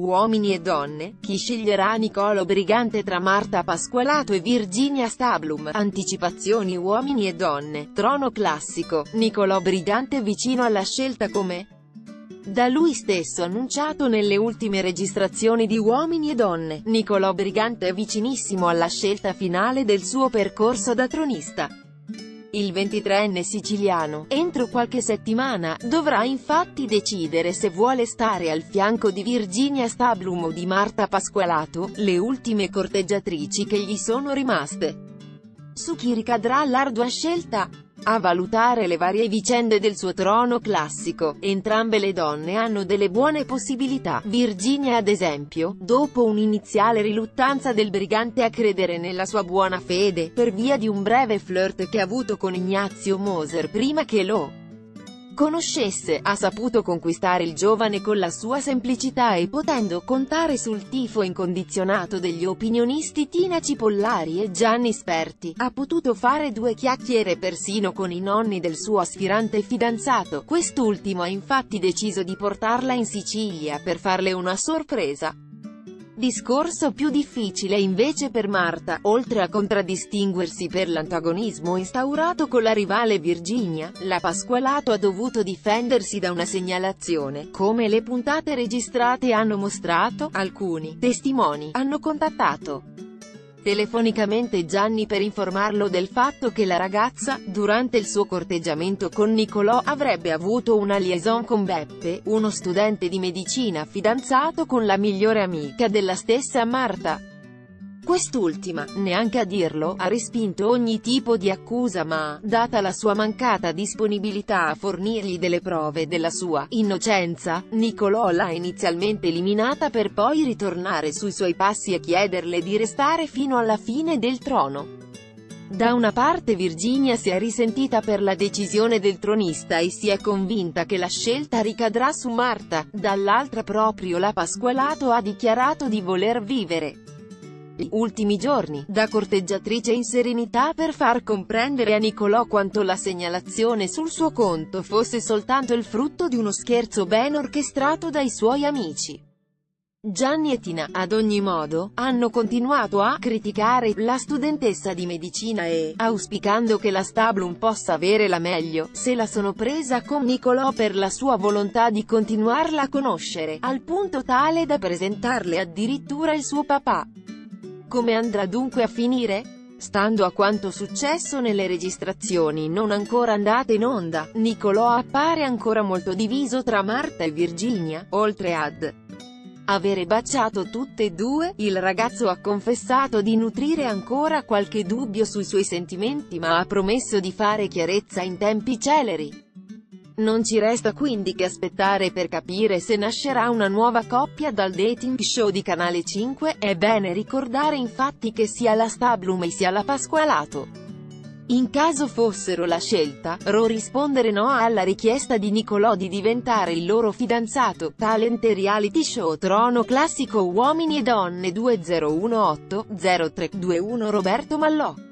Uomini e donne, chi sceglierà Nicolò Brigante tra Marta Pasqualato e Virginia Stablum? Anticipazioni Uomini e donne, trono classico, Nicolò Brigante vicino alla scelta come da lui stesso annunciato nelle ultime registrazioni di Uomini e donne, Nicolò Brigante è vicinissimo alla scelta finale del suo percorso da tronista. Il 23enne siciliano, entro qualche settimana, dovrà infatti decidere se vuole stare al fianco di Virginia Stablum o di Marta Pasqualato, le ultime corteggiatrici che gli sono rimaste. Su chi ricadrà l'ardua scelta? A valutare le varie vicende del suo trono classico, entrambe le donne hanno delle buone possibilità. Virginia ad esempio, dopo un'iniziale riluttanza del Brigante a credere nella sua buona fede, per via di un breve flirt che ha avuto con Ignazio Moser prima che lo conoscesse, ha saputo conquistare il giovane con la sua semplicità e potendo contare sul tifo incondizionato degli opinionisti Tina Cipollari e Gianni Sperti, ha potuto fare due chiacchiere persino con i nonni del suo aspirante fidanzato. Quest'ultimo ha infatti deciso di portarla in Sicilia per farle una sorpresa. Discorso più difficile invece per Marta, oltre a contraddistinguersi per l'antagonismo instaurato con la rivale Virginia, la Pasqualato ha dovuto difendersi da una segnalazione, come le puntate registrate hanno mostrato. Alcuni testimoni hanno contattato telefonicamente Gianni per informarlo del fatto che la ragazza, durante il suo corteggiamento con Nicolò, avrebbe avuto una liaison con Beppe, uno studente di medicina fidanzato con la migliore amica della stessa Marta. Quest'ultima, neanche a dirlo, ha respinto ogni tipo di accusa ma, data la sua mancata disponibilità a fornirgli delle prove della sua innocenza, Nicolò l'ha inizialmente eliminata per poi ritornare sui suoi passi e chiederle di restare fino alla fine del trono. Da una parte Virginia si è risentita per la decisione del tronista e si è convinta che la scelta ricadrà su Marta, dall'altra proprio la Pasqualato ha dichiarato di voler vivere gli ultimi giorni da corteggiatrice in serenità per far comprendere a Nicolò quanto la segnalazione sul suo conto fosse soltanto il frutto di uno scherzo ben orchestrato dai suoi amici. Gianni e Tina, ad ogni modo, hanno continuato a criticare la studentessa di medicina e, auspicando che la Stablum possa avere la meglio, se la sono presa con Nicolò per la sua volontà di continuarla a conoscere, al punto tale da presentarle addirittura il suo papà. Come andrà dunque a finire? Stando a quanto successo nelle registrazioni non ancora andate in onda, Nicolò appare ancora molto diviso tra Marta e Virginia. Oltre ad avere baciato tutte e due, il ragazzo ha confessato di nutrire ancora qualche dubbio sui suoi sentimenti ma ha promesso di fare chiarezza in tempi celeri. Non ci resta quindi che aspettare per capire se nascerà una nuova coppia dal dating show di Canale 5, è bene ricordare infatti che sia la Stablum e sia la Pasqualato, in caso fossero la scelta, rispondere no alla richiesta di Nicolò di diventare il loro fidanzato. Talent e reality show Trono classico Uomini e donne 2018-0321 Roberto Mallò.